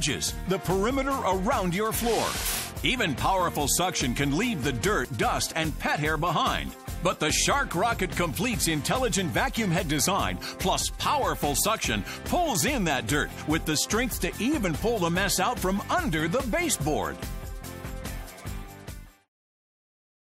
edges, the perimeter around your floor. Even powerful suction can leave the dirt, dust, and pet hair behind. But the Shark Rocket Complete's intelligent vacuum head design plus powerful suction pulls in that dirt with the strength to even pull the mess out from under the baseboard.